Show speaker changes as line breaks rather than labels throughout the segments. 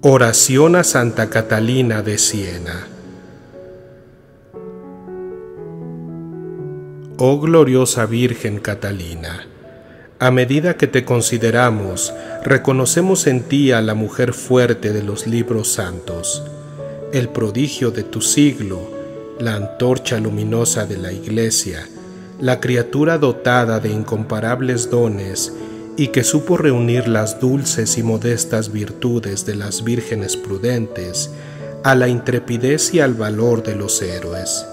Oración a Santa Catalina de Siena. Oh gloriosa Virgen Catalina, a medida que te consideramos, reconocemos en ti a la mujer fuerte de los libros santos, el prodigio de tu siglo, la antorcha luminosa de la Iglesia, la criatura dotada de incomparables dones y que supo reunir las dulces y modestas virtudes de las vírgenes prudentes a la intrepidez y al valor de los héroes.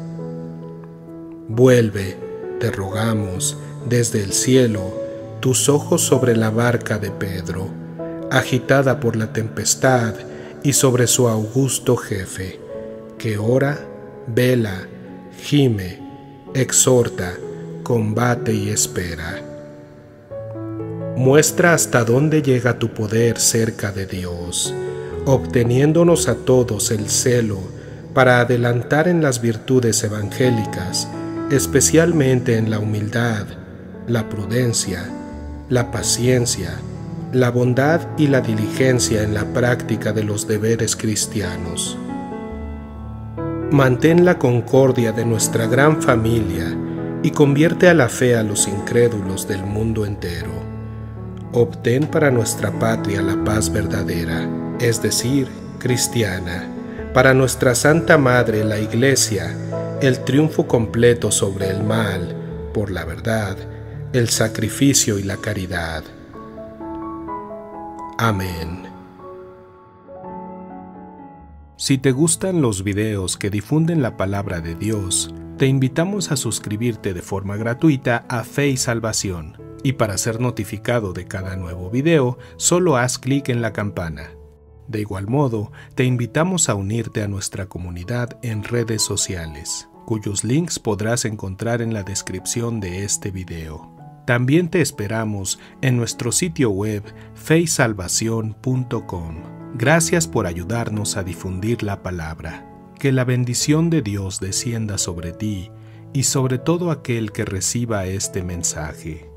Vuelve, te rogamos, desde el cielo, tus ojos sobre la barca de Pedro, agitada por la tempestad, y sobre su augusto jefe, que ora, vela, gime, exhorta, combate y espera. Muestra hasta dónde llega tu poder cerca de Dios, obteniéndonos a todos el celo para adelantar en las virtudes evangélicas, especialmente en la humildad, la prudencia, la paciencia, la bondad y la diligencia en la práctica de los deberes cristianos. Mantén la concordia de nuestra gran familia y convierte a la fe a los incrédulos del mundo entero. Obtén para nuestra patria la paz verdadera, es decir, cristiana, para nuestra Santa Madre la Iglesia, el triunfo completo sobre el mal, por la verdad, el sacrificio y la caridad. Amén. Si te gustan los videos que difunden la palabra de Dios, te invitamos a suscribirte de forma gratuita a Fe y Salvación. Y para ser notificado de cada nuevo video, solo haz clic en la campana. De igual modo, te invitamos a unirte a nuestra comunidad en redes sociales, cuyos links podrás encontrar en la descripción de este video. También te esperamos en nuestro sitio web feysalvacion.com. Gracias por ayudarnos a difundir la palabra. Que la bendición de Dios descienda sobre ti y sobre todo aquel que reciba este mensaje.